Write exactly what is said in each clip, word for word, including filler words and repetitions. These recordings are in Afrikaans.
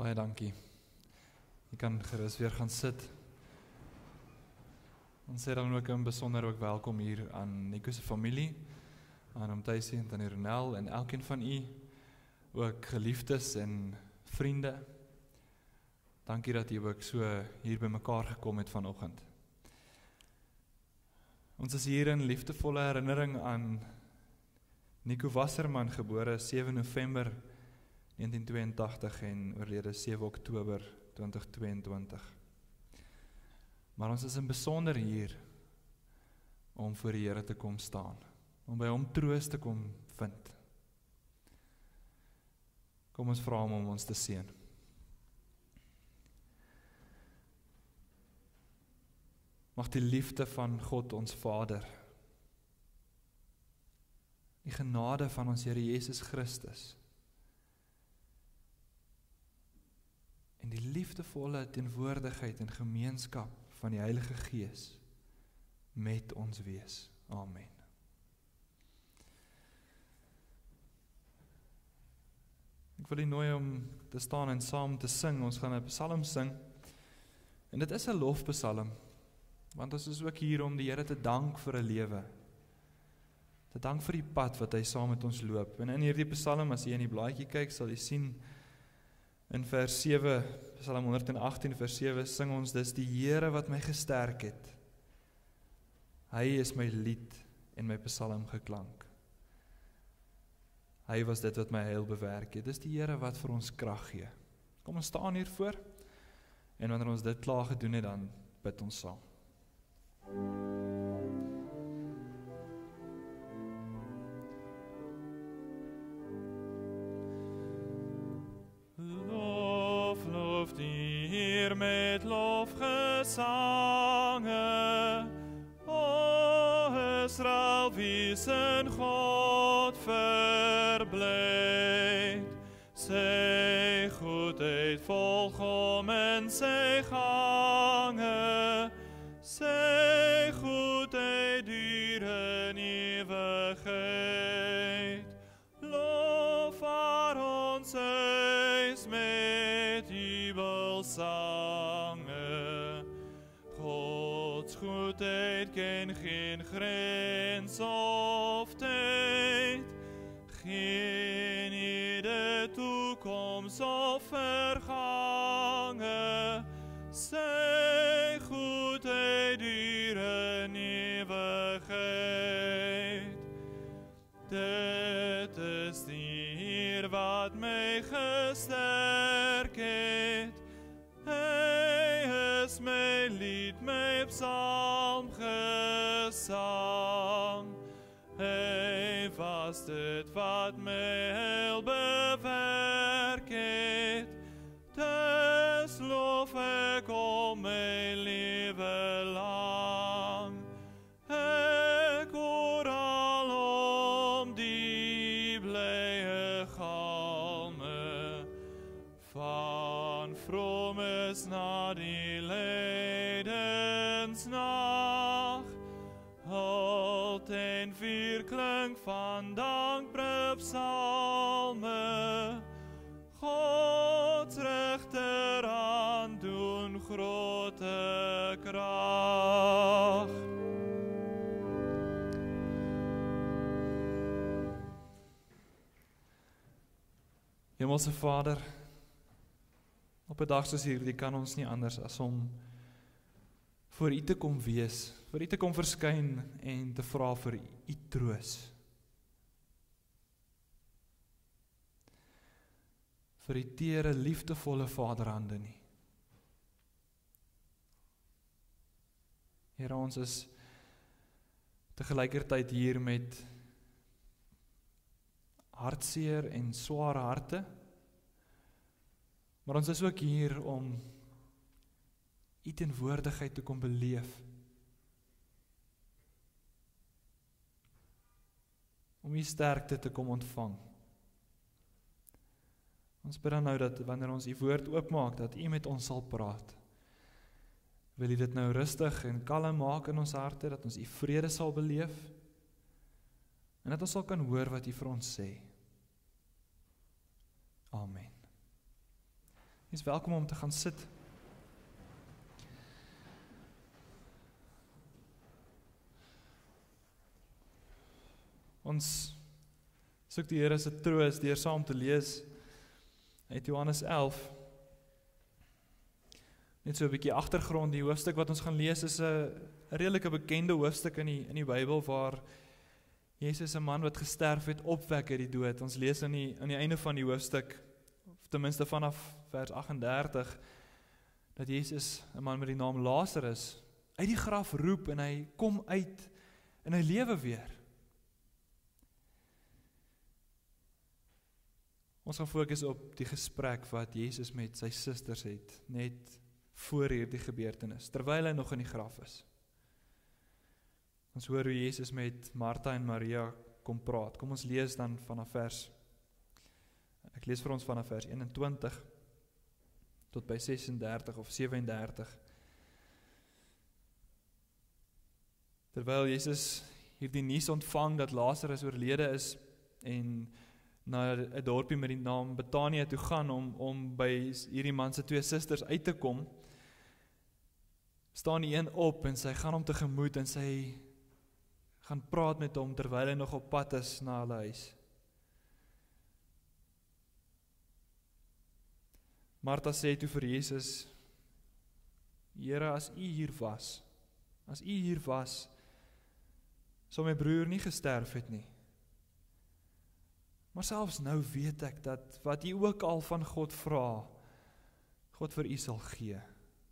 Baie dankie. Jy kan gerus weer gaan sit. Ons sê dan ook in besonder ook welkom hier aan Nico se familie, aan hom Tuisie en aan Ronel en elkeen van u, ook geliefdes en vriende. Dankie dat jy ook so hier by mekaar gekom het vanoggend. Ons is hier in liefdevolle herinnering aan Nico Wasserman, gebore sewe November negentien twee agt en oorlede sewe Oktober twintig twee twintig. Maar ons is in besonder hier om voor die Here te kom staan, om by hom troos te kom vind. Kom ons vra hom om ons te seën. Mag die liefde van God ons Vader, die genade van ons Here Jesus Christus en die liefdevolle teenwoordigheid en gemeenskap van die Heilige Gees met ons wees. Amen. Ek wil u nooi om te staan en saam te sing. Ons gaan 'n psalm sing. En dit is 'n lofpsalm, want ons is ook hier om die Here te dank vir 'n lewe. Te dank vir die pad wat hy saam met ons loop. En in hierdie psalm, as jy in die blaadjie kyk, sal jy sien in vers sewe, Psalm honderd agttien vers sewe, sing ons, dis die Here wat my gesterk het. Hy is my lied en my psalm geklank. Hy was dit wat my heil bewerk het. Dis die Here wat vir ons krag gee. Kom ons staan hier voor, en wanneer ons dit klaar gedoen het, dan bid ons saam. Met lofgesange, o Israel, wie zijn God verblijdt. Sy goedheid volkomen sy gange, sy goedheid duur in ewigheid. Lof haar ons huis met jubelsange. Gods goedheid ken geen grens of tyd, geen ieder toekoms of vergange. Sy goedheid duur in ewigheid. Dit is die Heer wat my gesterk het. Hy is my lied, my psalm gesang. Hy was dit wat my heil bewerk het. Dus lof ek om my lewe lang. Ek oral om die blye galme van vromes na die lydensnag. Halt en vierklank van dankpsalme. Gods regterhand doen grote krag. Hemelse Vader, op 'n dag soos hierdie kan ons nie anders as om voor u te kom wees, voor u te kom verskyn en te vra vir u troos. Vir die tere, liefdevolle vaderhande nie. Here, ons is tegelykertyd hier met hartseer en sware harte, maar ons is ook hier om u teenwoordigheid te kom beleef. Om u sterkte te kom ontvang. Ons bid dan nou dat wanneer ons u woord oopmaak, dat u met ons sal praat. Wil u dit nou rustig en kalm maak in ons harte, dat ons u vrede sal beleef, en dat ons sal kan hoor wat u vir ons sê. Amen. Jy is welkom om te gaan sit. Ons soek die Here se troos deur saam te lees uit Johannes elf. Net so 'n bietjie agtergrond, die hoofstuk wat ons gaan lees is 'n 'n redelike bekende hoofstuk in die in die Bybel waar Jesus 'n man wat gesterf het opwek uit die dood. Ons lees aan die aan die einde van die hoofstuk, of ten minste vanaf vers agt en dertig, dat Jesus 'n man met die naam Lazarus uit die graf roep en hy kom uit en hy lewe weer. Ons gaan fokus op die gesprek wat Jesus met sy susters het, net voor hierdie gebeurtenis, terwyl hy nog in die graf is. Ons hoor hoe Jesus met Martha en Maria kom praat. Kom ons lees dan vanaf vers, ek lees vir ons vanaf vers eenentwintig tot by ses en dertig of sewe en dertig. Terwyl Jesus hierdie nuus ontvang dat Lazarus oorlede is en na 'n dorpie met die naam Betanië toe gaan om, om by hierdie man se twee susters uit te kom, staan die een op en sy gaan hom tegemoet en sy gaan praat met hom terwyl hy nog op pad is na hulle huis. Martha sê toe vir Jesus, Here, as U hier was, as U hier was, sou my broer nie gesterf het nie. Maar selfs nou weet ek dat wat U ook al van God vra, God vir U sal gee.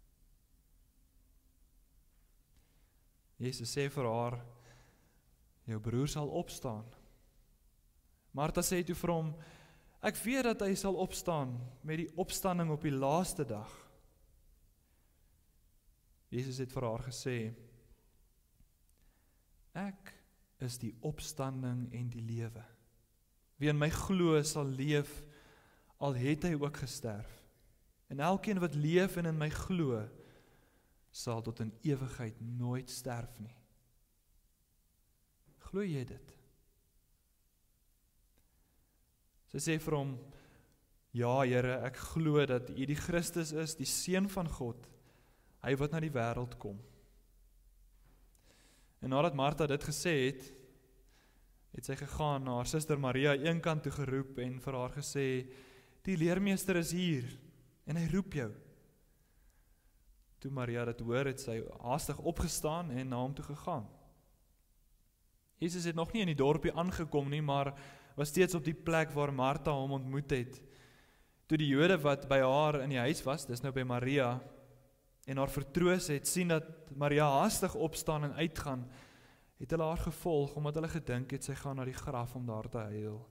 Jesus sê vir haar, jou broer sal opstaan. Martha sê toe vir hom, ek weet dat hy sal opstaan met die opstanding op die laaste dag. Jesus het vir haar gesê, ek is die opstanding en die lewe. Wie in my glo sal leef, al het hy ook gesterf. En elkeen wat leef en in my glo, sal tot in ewigheid nooit sterf nie. Glo jy dit? Sy sê vir hom, ja Here, ek glo dat U die Christus is, die Seun van God, hy wat na die wêreld kom. En nadat Martha dit gesê het, het sy gegaan na haar suster Maria een kant toe geroep en vir haar gesê, die leermeester is hier, en hy roep jou. Toe Maria dit hoor, het sy haastig opgestaan en na hom toe gegaan. Jesus het nog nie in die dorpie aangekom nie, maar was steeds op die plek waar Martha hom ontmoet het. Toe die Jode wat by haar in die huis was, dis nou by Maria, en haar vertroos het, sien dat Maria haastig opstaan en uitgaan, het hulle haar gevolg, omdat hulle gedink het, sy gaan na die graf om daar te huil.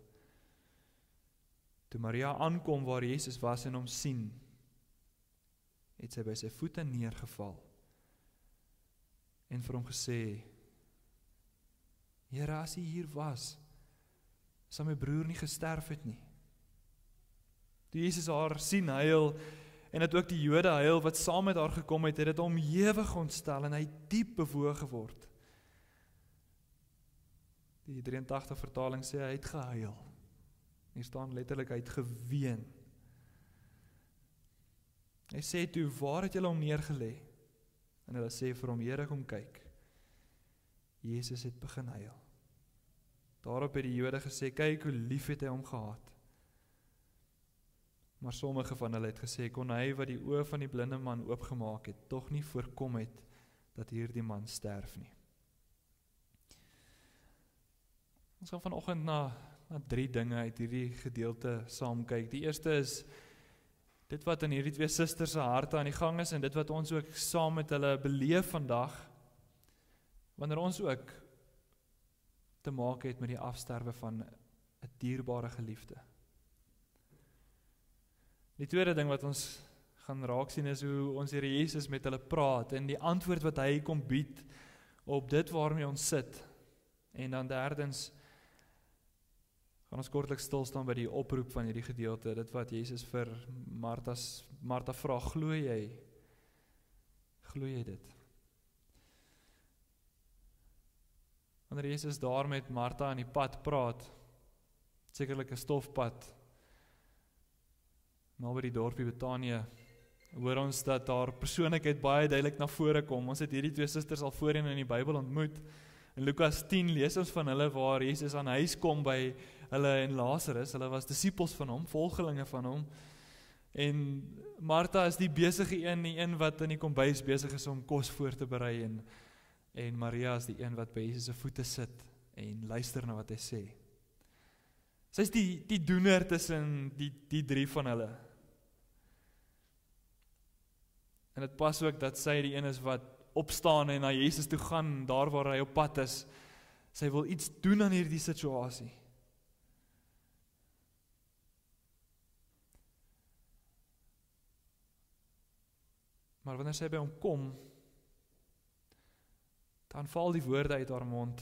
Toe Maria aankom waar Jesus was en hom sien, het sy by sy voete neergeval, en vir hom gesê, Here, as U hier was, sal my broer nie gesterf het nie. Toe Jesus haar sien huil, en het ook die Jode huil wat saam met haar gekom het, het het hom ewig ontstel en hy diep bewoog geword. Die drieëntagtig vertaling sê hy het gehuil. Hier staan letterlik hy het geween. Hy sê toe, waar het julle hom neergelê? En hulle sê vir hom, Here, kom kyk. Jesus het begin huil. Daarop het die Jode gesê, kyk hoe lief het hy hom gehad. Maar sommige van hulle het gesê, kon hy wat die oë van die blinde man oopgemaak het, tog nie voorkom het, dat hierdie man sterf nie. Ons gaan vanoggend na, na drie dinge uit hierdie gedeelte saam kyk. Die eerste is, dit wat in hierdie twee susters se harte aan die gang is, en dit wat ons ook saam met hulle beleef vandag, wanneer ons ook te maak het met die afsterwe van 'n dierbare geliefde. Die tweede ding wat ons gaan raak sien is hoe ons Here Jesus met hulle praat en die antwoord wat hy kom bied op dit waarmee ons sit. En dan derdens gaan ons kortliks stil staan by die oproep van hierdie gedeelte, dit wat Jesus vir Martha's, Martha vra, glo jy? Glo jy dit? Wanneer Jesus daar met Martha aan die pad praat, sekerlik 'n stofpad, Maar by die dorpie Betanië hoor ons dat daar persoonlikheid baie duidelik na vore kom. Ons het hierdie twee susters al voorheen in die Bybel ontmoet. In Lukas tien lees ons van hulle waar Jesus aan huis kom by hulle en Lazarus. Hulle was disippels van hom, volgelinge van hom. En Martha is die besige een, die een wat in die kombuis besig is om kos voor te berei en, en Maria is die een wat by Jesus se voete sit en luister na wat hy sê. Sy is die, die doener tussen die, die drie van hulle. En dit pas ook dat sy die een is wat opstaan en na Jesus toe gaan, daar waar hy op pad is. Sy wil iets doen aan hierdie situasie. Maar wanneer sy by hom kom, dan val die woorde uit haar mond.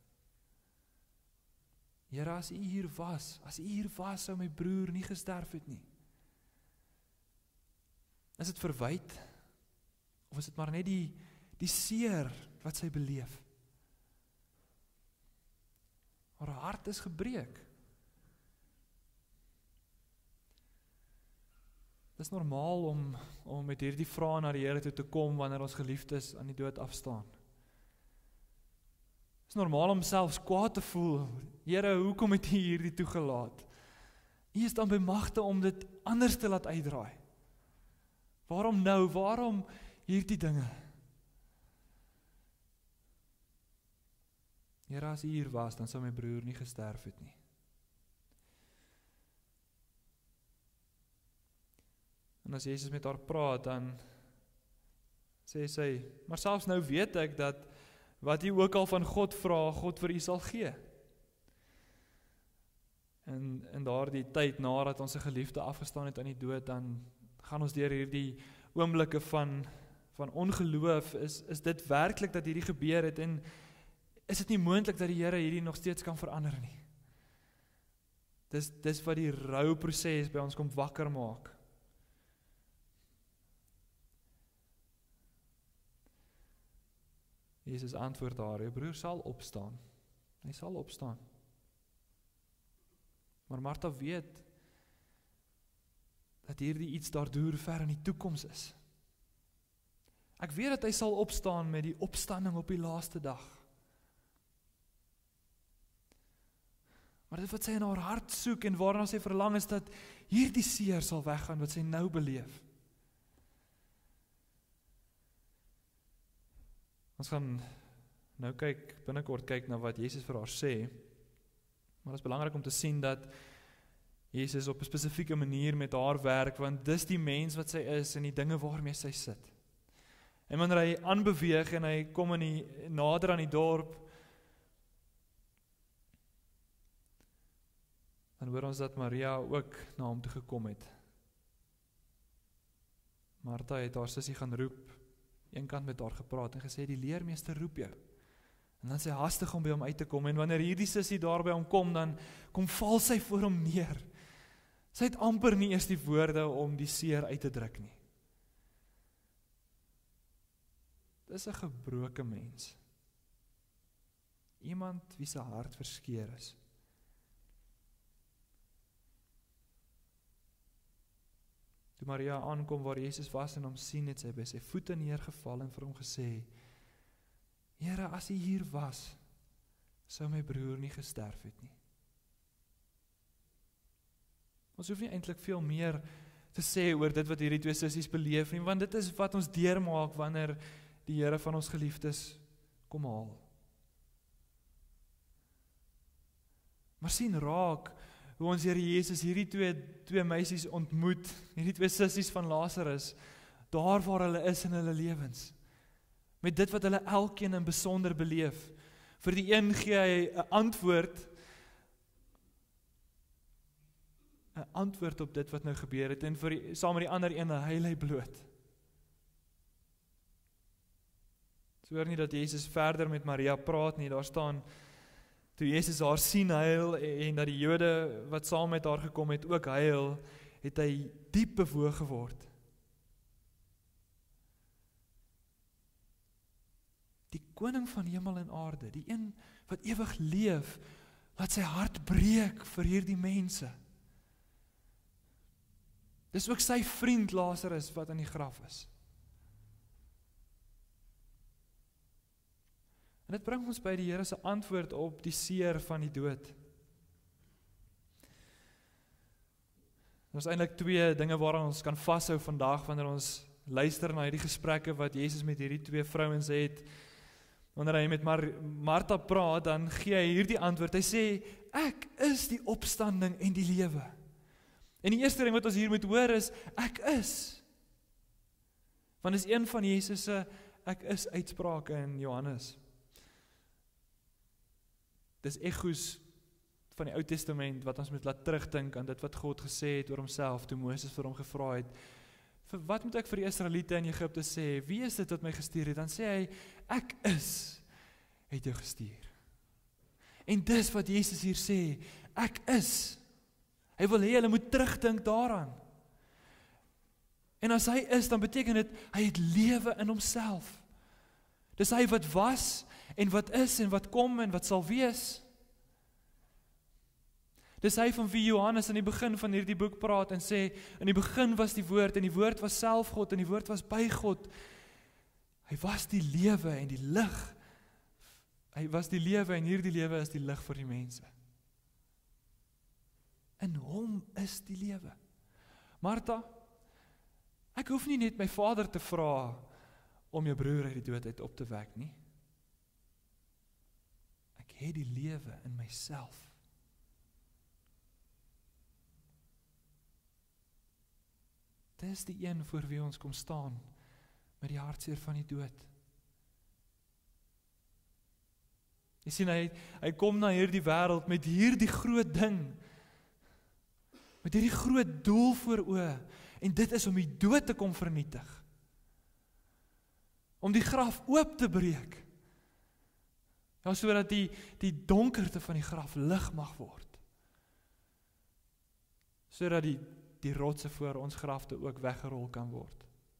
Here, as U hier was, as U hier was, sou my broer nie gesterf het nie. Is dit verwyd? Of is dit maar net die, die seer wat sy beleef? Haar hart is gebreek. Dit is normaal om, om met hierdie vrae na die Here toe te kom wanneer ons geliefdes aan die dood afstaan. Dit is normaal om selfs kwaad te voel. Here, hoekom het U hierdie toegelaat? U is dan by magte om dit anders te laat uitdraai. Waarom nou? Waarom hierdie dinge? Here, as U hier was, dan sou my broer nie gesterf het nie. En as Jesus met haar praat, dan sê sy, maar selfs nou weet ek dat wat U ook al van God vra, God vir U sal gee. En in daardie tyd, nadat ons 'n geliefde afgestaan het aan die dood, dan gaan ons deur hierdie oomblikke van, van ongeloof, is, is dit werklik dat hierdie gebeur het, en is dit nie moontlik dat die Here hierdie nog steeds kan verander nie. Dis, dis wat die rouproses by ons kom wakker maak. Jesus antwoord haar, jou broer sal opstaan. Hy sal opstaan. Maar Martha weet dat hierdie iets daardoor ver in die toekoms is. Ek weet dat hy sal opstaan met die opstanding op die laaste dag. Maar dit wat sy in haar hart soek en waarna sy verlang is dat hierdie seer sal weggaan wat sy nou beleef. Ons gaan nou kyk, binnekort kyk na wat Jesus vir haar sê, maar het is belangrik om te sien dat Jesus op 'n spesifieke manier met haar werk, want dis die mens wat sy is en die dinge waarmee sy sit. En wanneer hy aanbeweeg en hy kom in die, nader aan die dorp, dan hoor ons dat Maria ook na hom toe gekom het. Martha het haar sussie gaan roep, een kant met haar gepraat en gesê, die leermeester roep jou. En dan sy hastig om by hom uit te kom, en wanneer hierdie sussie daar by hom kom, dan kom val sy voor hom neer. Sy het amper nie eers die woorde om die seer uit te druk nie. Dis 'n gebroke mens. Iemand wie sy hart verskeur is. Toe Maria aankom waar Jesus was en hom sien, het sy by sy voete neergeval en vir hom gesê, Here, as U hier was, sou my broer nie gesterf het nie. Ons hoef nie eintlik veel meer te sê oor dit wat hierdie twee sissies beleef nie, want dit is wat ons deurmaak wanneer die Here van ons geliefdes kom haal. Maar sien raak hoe ons Here Jesus hierdie twee, twee meisies ontmoet, hierdie twee sissies van Lazarus, daar waar hulle is in hulle lewens. Met dit wat hulle elkeen in besonder beleef. Vir die een gee hy 'n antwoord, 'n antwoord op dit wat nou gebeur het, en vir die, saam met die ander een huil hy bloot. So hoor nie dat Jesus verder met Maria praat nie, daar staan, toe Jesus haar sien huil, en dat die Jode wat saam met haar gekom het ook huil, het hy diep bewoog geword. Die koning van hemel en aarde, die een wat ewig leef, laat sy hart breek vir hierdie mense. Dis ook sy vriend Lazarus wat in die graf is. En dit bring ons by die Here se antwoord op die seer van die dood. Er is eintlik twee dinge waaraan ons kan vashou vandag, wanneer ons luister na hierdie gesprekke wat Jesus met hierdie twee vrouens het. Wanneer hy met Mar Martha praat, dan gee hy hierdie antwoord. Hy sê, ek is die opstanding en die lewe. En die eerste ding wat ons hier moet hoor is, ek is. Want dit is een van Jesus se ek is uitsprake in Johannes. Dis echoes van die Ou Testament wat ons moet laat terugdink aan dit wat God gesê het oor homself toe Moses vir hom gevra het. Vir wat moet ek vir die Israeliete in Egipte sê? Wie is dit wat my gestuur het? Dan sê hy, ek is, het jou gestuur. En dis wat Jesus hier sê, ek is. Hy wil hê hulle moet terugdink daaraan. En as hy is, dan beteken dit, hy het lewe in homself. Dis hy wat was, en wat is, en wat kom, en wat sal wees. Dis hy van wie Johannes in die begin van hierdie boek praat en sê, in die begin was die woord, en die woord was self God, en die woord was by God. Hy was die lewe en die lig. Hy was die lewe en hierdie lewe is die lig vir die mense. In hom is die lewe. Martha, ek hoef nie net my vader te vra om jou broer uit die dood uit op te wek nie. Ek het die lewe in myself. Dis die een voor wie ons kom staan met die hartseer van die dood. Jy sien, hy, hy kom na hierdie wêreld met hierdie groot ding, met hierdie groot doel voor oë, en dit is om die dood te kom vernietig. Om die graf oop te breek. Ja, sodat die, die donkerte van die graf lig mag word. Sodat die die rotse voor ons grafte ook weggerol kan word.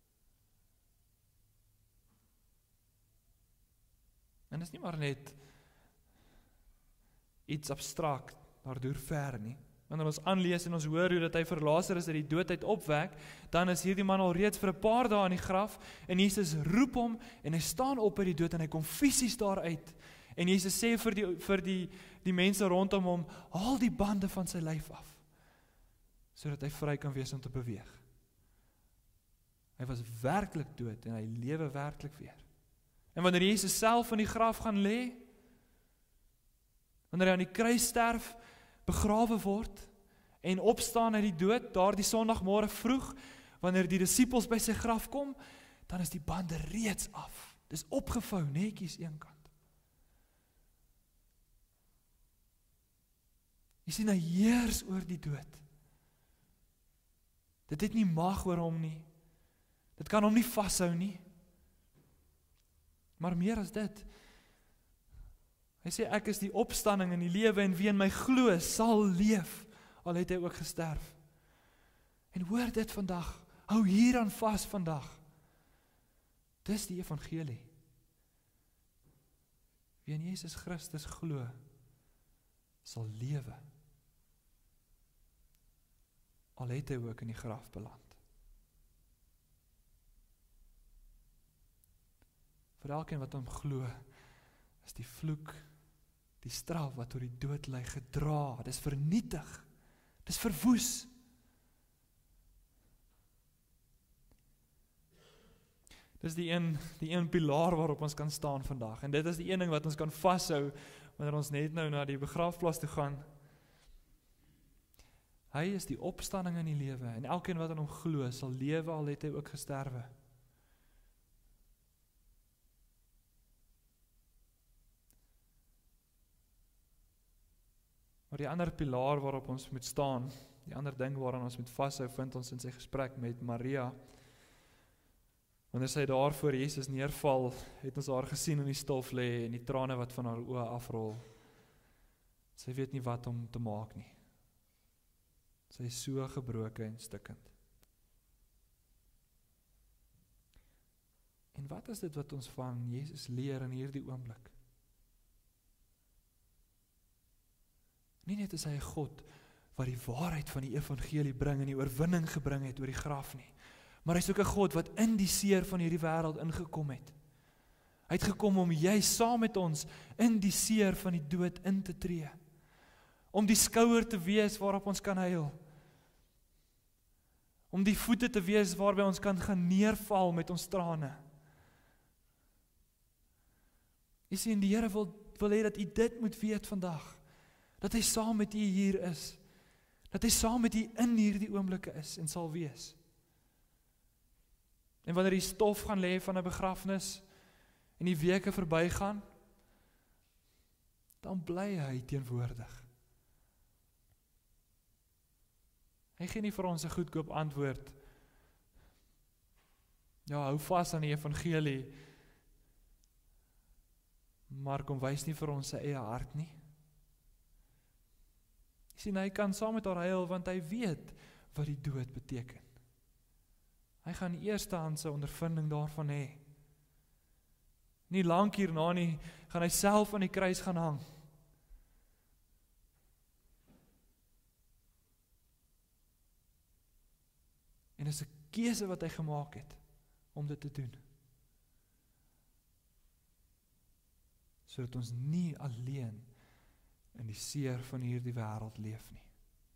En dit is nie maar net iets abstrakt, daardoor ver nie. Wanneer ons aanlees en ons hoor hoe dat hy vir Lazarus uit die dood uit opwek, dan is hierdie man al reeds vir 'n paar dae in die graf, en Jesus roep hom, en hy staan op uit die dood, en hy kom fisies daaruit. En Jesus sê vir die, vir die, die mense rondom hom, haal die bande van sy lyf af, sodat hy vry kan wees om te beweeg. Hy was werklik dood, en hy lewe werklik weer. En wanneer Jesus self in die graf gaan lê, wanneer hy aan die kruis sterf, begrawe word, en opstaan uit die dood, daar die Sondagmôre vroeg, wanneer die disippels by sy graf kom, dan is die bande reeds af. Dis opgevou, netjies eenkant. Jy sien, hy heers oor die dood. Dit het nie mag oor hom nie. Dit kan hom nie vashou nie. Maar meer as dit, hy sê, ek is die opstanding en die lewe, en wie in my glo, sal leef, al het hy ook gesterf. En hoor dit vandag, hou hieraan vas vandag. Dis die evangelie. Wie in Jesus Christus glo, sal lewe. Al het hy ook in die graf beland. Vir elkeen wat hom glo, is die vloek, die straf wat oor die dood lê gedra, dis vernietig, dis verwoes. Dis die een, die een pilaar waarop ons kan staan vandag, en dit is die een ding wat ons kan vashou, wanneer ons net nou na die begraafplaas toe gaan. Hy is die opstanding in die lewe, en elkeen wat aan hom glo, sal lewe, al het hy ook gesterwe. Maar die ander pilaar waarop ons moet staan, die ander ding waaraan ons moet vashou, vind ons in sy gesprek met Maria. Wanneer sy daar voor Jesus neerval, het ons haar gesien in die stof lê, en die trane wat van haar oë afrol. Sy weet nie wat om te maak nie. Sy is so gebroken en stikkend. En wat is dit wat ons van Jesus leer in hierdie oomblik? Nie net is hy God wat die waarheid van die evangelie bring en die oorwinning gebring het oor die graf nie. Maar hy is ook 'n God wat in die seer van hierdie wêreld ingekom het. Hy het gekom om jy saam met ons in die seer van die dood in te tree. Om die skouer te wees waarop ons kan huil. Om die voete te wees waarby ons kan gaan neerval met ons trane. Jy sien, die Here wil, wil hê dat u dit moet weet vandag. Dat hy saam met u hier is. Dat hy saam met u in hierdie oomblikke is en sal wees. En wanneer die stof gaan lê van 'n begrafnis en die weke verbygaan, dan bly hy teenwoordig. Hy gee nie vir ons 'n goedkoop antwoord. Ja, hou vas aan die evangelie, maar kom wys nie vir ons sy eie hart nie. Jy sien, hy kan saam met haar huil, want hy weet wat die dood beteken. Hy gaan die eerste handse ondervinding daarvan hê. Nie lank hierna nie, gaan hy self aan die kruis gaan hang. En dit is 'n keuse wat hy gemaak het, om dit te doen. Sodat ons nie alleen in die seer van hierdie wêreld leef nie.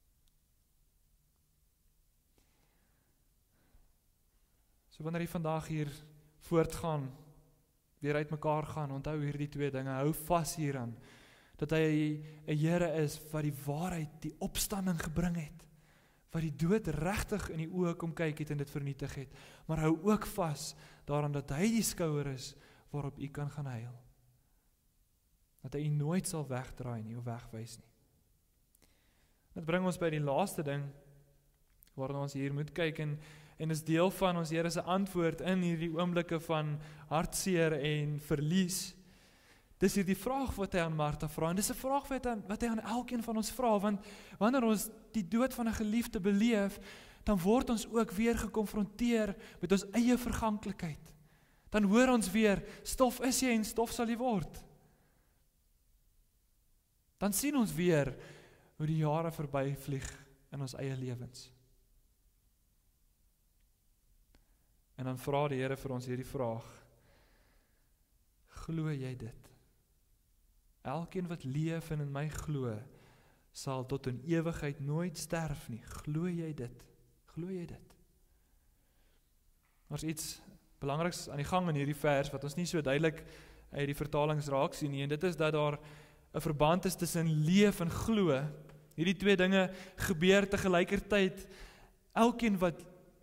So wanneer jy vandag hier voortgaan, weer uit mekaar gaan, onthou hierdie twee dinge, hou vas hieraan, dat hy 'n Here is wat die waarheid, die opstanding gebring het, wat die dood regtig in die oë kom kyk het en dit vernietig het, maar hou ook vas daaraan dat hy die skouer is waarop u kan gaan huil. Dat hy u nooit sal wegdraai nie of wegwys nie. Dit bring ons by die laaste ding waarna ons hier moet kyk en en is deel van ons Here se antwoord in hierdie oomblikke van hartseer en verlies. Dis hierdie vraag wat hy aan Martha vra en dis 'n vraag wat hy, wat hy aan elkeen van ons vra, want wanneer ons die dood van 'n geliefde beleef, dan word ons ook weer gekonfronteer met ons eie verganklikheid. Dan hoor ons weer, stof is jy en stof sal jy word. Dan sien ons weer hoe die jare verbyvlieg in ons eie lewens. En dan vra die Here vir ons hierdie vraag: glo jy dit? Elkeen wat leef en in my glo, sal tot in ewigheid nooit sterf nie. Glo jy dit? Glo jy dit? Daar's iets belangriks aan die gang in hierdie vers wat ons nie so duidelik uit die vertalings raak sien nie, en dit is dat daar 'n verband is tussen leef en glo. Hierdie twee dinge gebeur te gelykertyd. Elkeen wat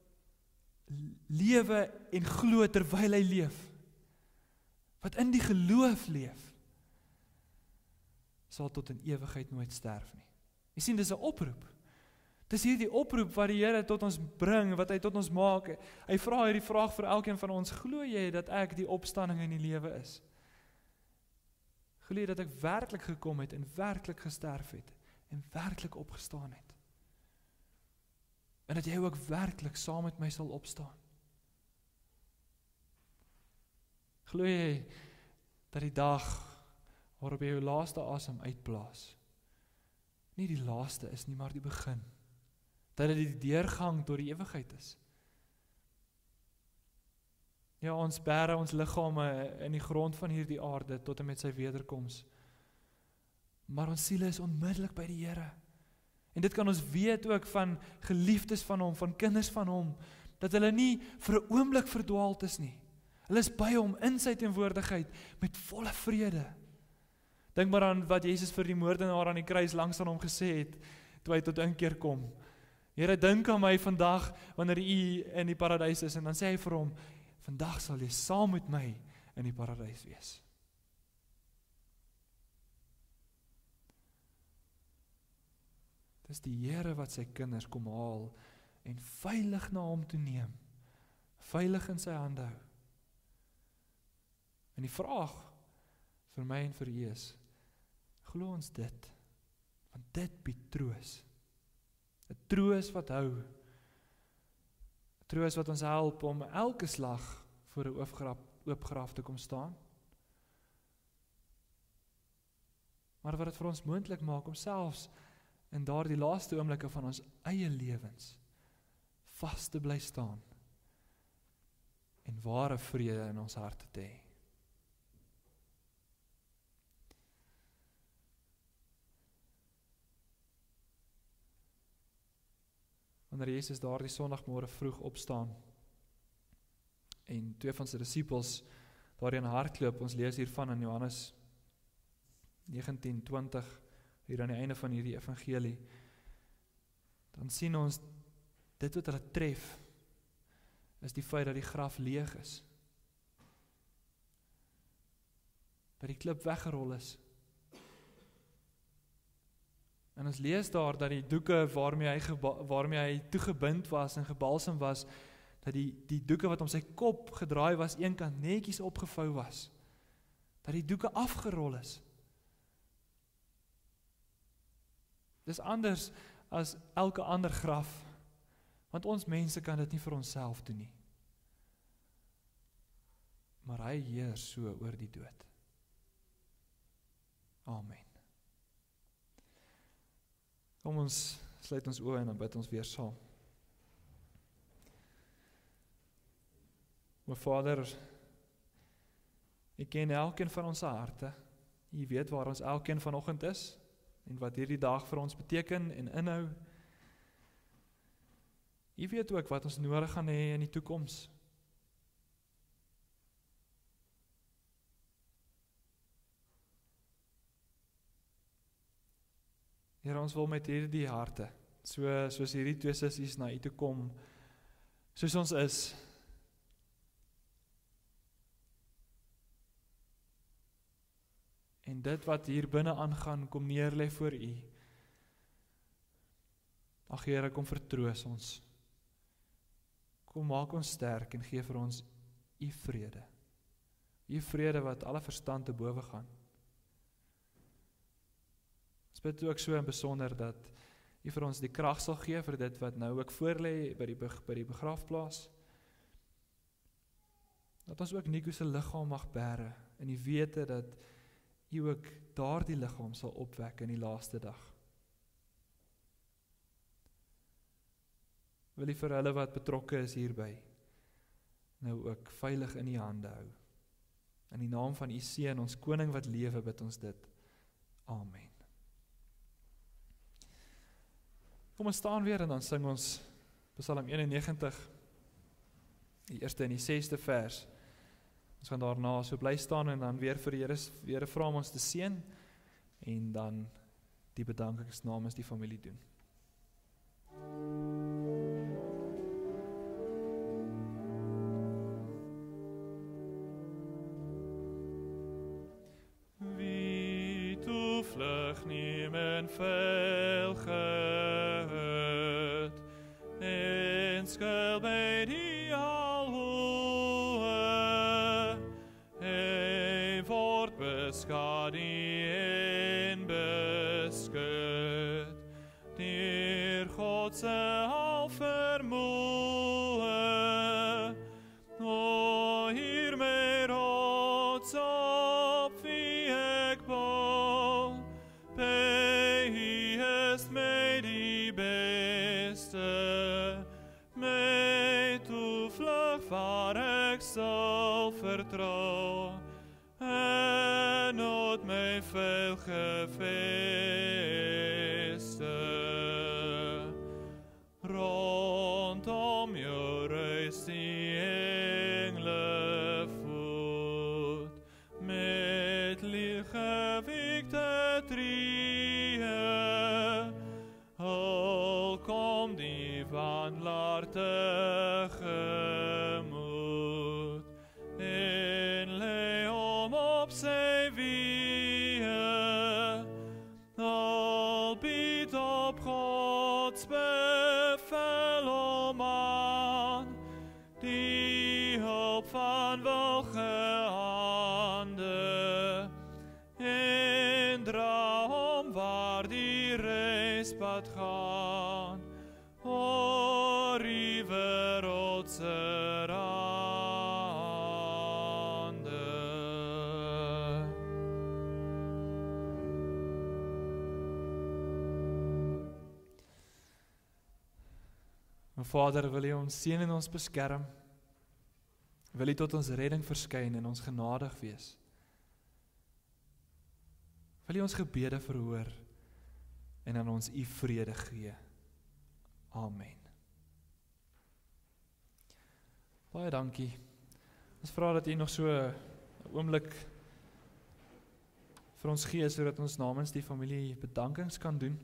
lewe en glo terwyl hy leef, wat in die geloof leef, sal tot in ewigheid nooit sterf nie. Jy sien, dis 'n oproep. Dis hierdie oproep wat die Here tot ons bring, wat hy tot ons maak. Hy vra hierdie vraag vir elkeen van ons: glo jy dat ek die opstanding in die lewe is? Glo jy dat ek werklik gekom het en werklik gesterf het en werklik opgestaan het? En dat jy ook werklik saam met my sal opstaan? Glo jy dat die dag waarop jy jou laaste asem uitblaas nie die laaste is nie, maar die begin? Dat dit die deurgang tot die ewigheid is? Ja, ons bære ons liggame in die grond van hierdie aarde tot en met sy wederkoms. Maar ons siele is onmiddellik by die Here. En dit kan ons weet ook van geliefdes van hom, van kinders van hom, dat hulle nie vir 'n oomblik verdwaald is nie. Hulle is by hom in sy teenwoordigheid met volle vrede. Dink maar aan wat Jesus vir die moordenaar aan die kruis langs aan hom gesê het, toe hy tot inkeer kom. Here, dink aan my vandag, wanneer u in die paradys is, en dan sê hy vir hom, vandag sal jy saam met my in die paradys wees. Dis die Here wat sy kinders kom haal en veilig na hom toe neem, veilig in sy hande hou. En die vraag vir my en vir u is, glo ons dit? Want dit bied troos. 'n Troos wat hou. 'n Troos wat ons help om elke slag voor 'n oopgraf, oopgraf te kom staan. Maar wat dit vir ons moontlik maak om selfs in daardie laaste oomblikke van ons eie lewens vas te bly staan en ware vrede in ons harte te hê. Wanneer Jesus daardie Sondagmôre vroeg opstaan en twee van sy disippels daarin hardloop, ons lees hiervan in Johannes negentien twintig, hier aan die einde van hierdie evangelie, dan sien ons, dit wat hulle tref, is die feit dat die graf leeg is. Dat die klip weggerol is. En ons lees daar dat die doeke waarmee hy, geba, waarmee hy toegebind was en gebalsem was, dat die, die doeke wat om sy kop gedraai was, eenkant netjies opgevou was. Dat die doeke afgerol is. Dis anders as elke ander graf, want ons mense kan dit nie vir onsself doen nie. Maar hy heers so oor die dood. Amen. Kom ons sluit ons oë en dan bid ons weer saam. O Vader, U ken elkeen van ons harte. U weet waar ons elkeen vanoggend is en wat hierdie dag vir ons beteken en inhou. U weet ook wat ons nodig gaan hê in die toekoms. Here, ons wil met hierdie harte, so soos hierdie twee sissies na U toe kom, soos ons is, en dit wat hier binne aangaan, kom neerlê voor U. Ag Here, kom vertroos ons. Kom maak ons sterk en gee vir ons U vrede. U vrede wat alle verstand te bowe gaan. Ons bid ook so in besonder dat U vir ons die krag sal gee vir dit wat nou ook voorlê by die, by die begrafplaas. Dat ons ook Nico se liggaam mag bære in die wete dat U ook daardie liggaam sal opwek in die laaste dag. Wil U vir hulle wat betrokke is hierby, nou ook veilig in U hande hou. In die naam van U Seun, ons koning wat lewe, bid ons dit. Amen. Kom ons staan weer en dan sing ons Psalm eenennegentig, die eerste en die sesde vers. Ons gaan daarna so bly staan en dan weer vir die Here, Here vra om ons te seën en dan die bedankings namens die familie doen. Wie toe vlug nemen velgehut en skuil by die alhoë, hy word beskadig en beskut deur God se alvermoë. O hier my rots op wie ek bou, by hy is my die beste, my toevlug waar ek sal vertrou, en op my veil geveste. Rondom jou ruis die engle voet, met lichtgewikte trieën, al kom die wandelaar tegemoet, en lei om op sy wieën, al bied op Gods bevel om aan, die hulp van wilge hande, en dra om waar die reispad gaan, o rive rotse rande. Vader, wil U ons seën en ons beskerm. Wil U tot ons redding verskyn en ons genadig wees. Wil U ons gebede verhoor en aan ons U vrede gee. Amen. Baie dankie. Ons vra dat U nog so 'n oomblik vir ons gee, sodat ons namens die familie bedankings kan doen.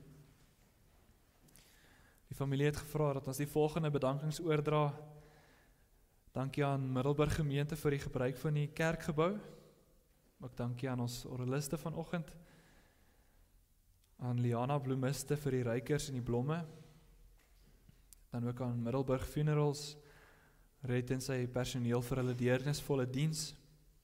Die familie het gevra dat ons die volgende bedankings oordra. Dankie aan Middelburg gemeente vir die gebruik van die kerkgebou. Ook dankie aan ons oraliste vanoggend. Aan Liana bloemiste vir die ruikers en die blomme. Dan ook aan Middelburg Funerals, Red en sy personeel vir hulle deernisvolle diens.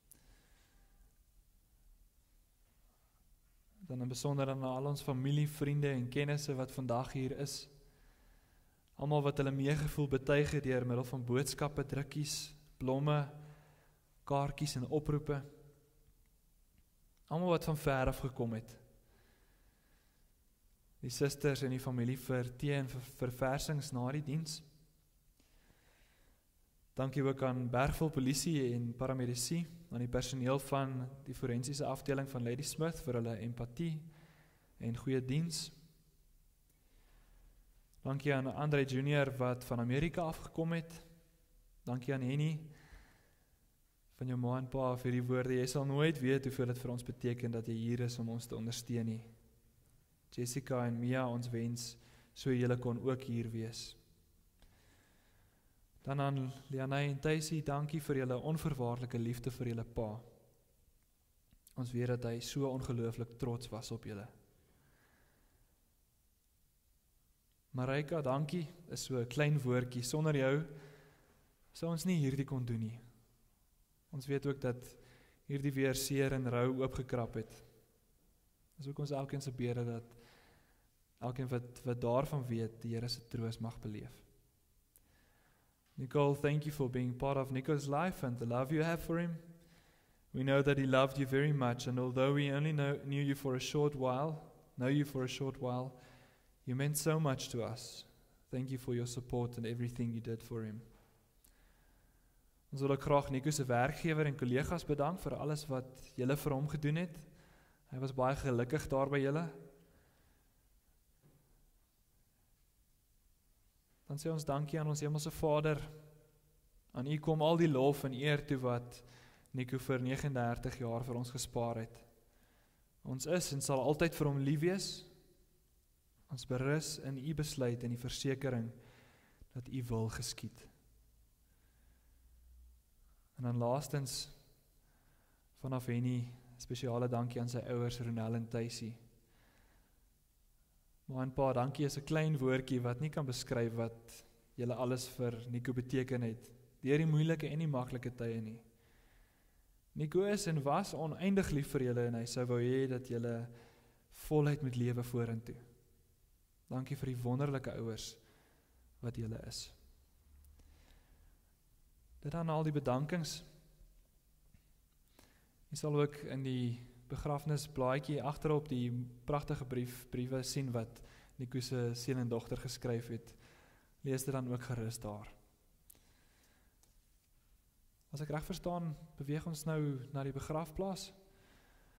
Dan in besonder aan al ons familie, vriende en kennisse wat vandag hier is. Almal wat hulle meegevoel betuig het deur middel van boodskappe, drukkies, blomme, kaartjies en oproepe. Almal wat van ver af gekom het. Die susters en die familie vir tee en vir verversings na die diens. Dankie ook aan Bergville Polisie en paramedici, aan die personeel van die forensiese afdeling van Lady Smith vir hulle empatie en goeie diens. Dankie aan Andre Junior wat van Amerika afgekom het. Dankie aan Henny van jou ma en pa vir die woorde. Jy sal nooit weet hoeveel dit vir ons beteken dat jy hier is om ons te ondersteun nie. Jessica en Mia, ons wens so julle kon ook hier wees. Dan aan Lianay en Tuisie, dankie vir julle onverwaarlike liefde vir julle pa. Ons weet dat hy so ongelooflik trots was op julle. Marika, dankie, is so 'n klein woordjie. Sonder jou sou ons nie hierdie kon doen nie. Ons weet ook dat hierdie weer seer en rou oopgekrap het. Dis ook ons elkeen se bede dat elkeen wat, wat daarvan weet, die Here se troos mag beleef. Nicole, thank you for being part of Nico's life and the love you have for him. We know that he loved you very much, and although we only know, knew you for a short while, know you for a short while, you meant so much to us. Thank you for your support and everything you did for him. Ons wil ook graag Nico se werkgewer en kollegas bedank vir alles wat julle vir hom gedoen het. Hy was baie gelukkig daar by julle. Dan sê ons dankie aan ons hemelse Vader. Aan U kom al die lof en eer toe wat Nico vir negentig en dertig jaar vir ons gespaar het. Ons is en sal altyd vir hom lief wees. Ons berus in U besluit en die versekering dat U wil geskied. En dan laastens vanaf Henny, spesiale dankie aan sy ouers Ronel en Tuisie. Ma en pa, dankie is 'n klein woordjie wat nie kan beskryf wat julle alles vir Nico beteken het, deur die moeilike en die maklike tye nie. Nico is en was oneindig lief vir julle en hy sou wou hê dat julle voluit met lewe vorentoe. Dankie vir die wonderlike ouers wat julle is. Dit dan al die bedankings. Jy sal ook in die begrafnisblaadjie agterop die pragtige brief, briewe sien wat Nico se seun en dogter geskryf het. Lees dit dan ook gerus daar. As ek reg verstaan, beweeg ons nou na die begrafplaas.